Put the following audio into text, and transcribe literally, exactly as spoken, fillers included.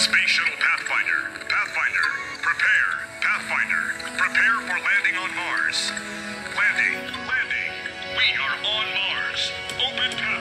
Space Shuttle Pathfinder. Pathfinder, prepare. Pathfinder, prepare for landing on Mars. Landing, landing. We are on Mars. Open path.